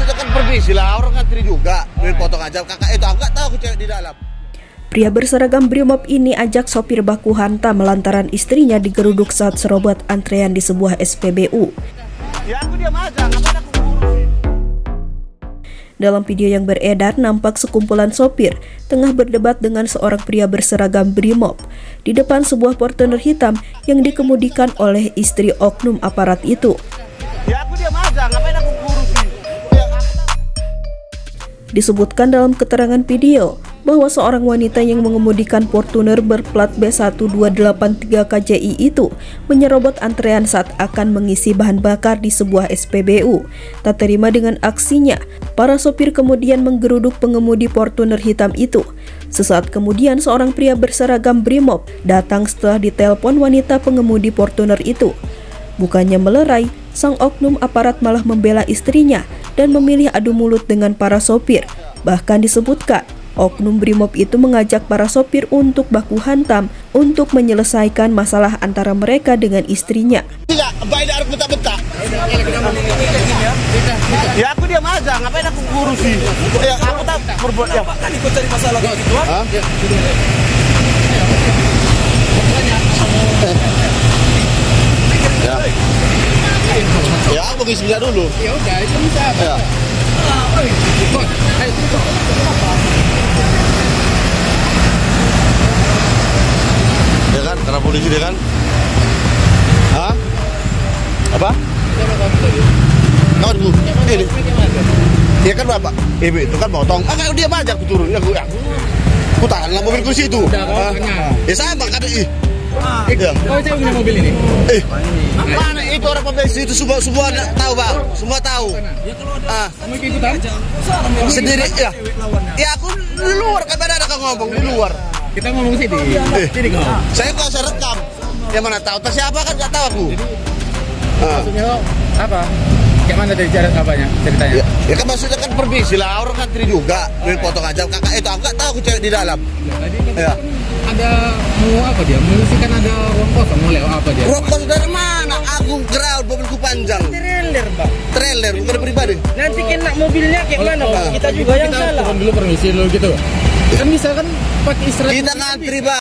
maksudnya kan permisi lah, orang ngantri juga. Potong aja, kakak itu aku nggak tahu aku cewek di dalam. Pria berseragam Brimob ini ajak sopir baku hantam lantaran istrinya digeruduk saat serobot antrean di sebuah SPBU. Ya aku diam aja, ngapain aku ngurusin? Dalam video yang beredar, nampak sekumpulan sopir tengah berdebat dengan seorang pria berseragam Brimob di depan sebuah Fortuner hitam yang dikemudikan oleh istri oknum aparat itu. Ya aku diam aja, ngapain aku ngurusin? Disebutkan dalam keterangan video bahwa seorang wanita yang mengemudikan Fortuner berplat B1283 KJI itu menyerobot antrean saat akan mengisi bahan bakar di sebuah SPBU. Tak terima dengan aksinya, para sopir kemudian menggeruduk pengemudi Fortuner hitam itu. Sesaat kemudian seorang pria berseragam Brimob datang setelah ditelepon wanita pengemudi Fortuner itu. Bukannya melerai, sang oknum aparat malah membela istrinya dan memilih adu mulut dengan para sopir. Bahkan disebutkan, oknum Brimob itu mengajak para sopir untuk baku hantam untuk menyelesaikan masalah antara mereka dengan istrinya. Tidak, baik harus bentak-bentak. Ya aku diam aja, ngapain aku ngurusin? Ya aku tak berbuat ya. Kan ikut cari masalah gitu. Ya aku mau isinya dulu. Ya udah, itu bisa. Ya. Ya kan, karena polisi dia kan. Hah? Apa? Kawan bu, ini. Ya kan bapak, ibu itu kan potong. Kalau dia aja aku turun, aku tahan lah mobil kursi itu. Ya sama kan Kau saya punya mobil ini. Mana itu orang pembeli itu semua tahu bang, semua tahu. Kamu ikutan? Sendiri ya. Ya aku di luar kan ada ngomong di luar. Kita ngomong sini. Sini kau. Saya kok saya rekam. Yang mana tahu? Tas siapa kan nggak tahu aku. Maksudnya apa? Kayak mana dari ceritanya? Ya kan maksudnya kan permisi lah, orang ngantri juga. Potong aja, kakak itu aku nggak tahu aku cewek di dalam. Tadi kan ada mau apa dia? Mengisikan ada ruang kosong, mau lewat apa dia? Ruang kosong dari mana? Aku ground, mobilku panjang. Trailer bang. Trailer, bukan pribadi. Nanti kena mobilnya kayak mana bang? Kita juga yang salah. Dulu permisi dulu gitu. Kan bisa kan pakai istirahat. Kita ngantri bang.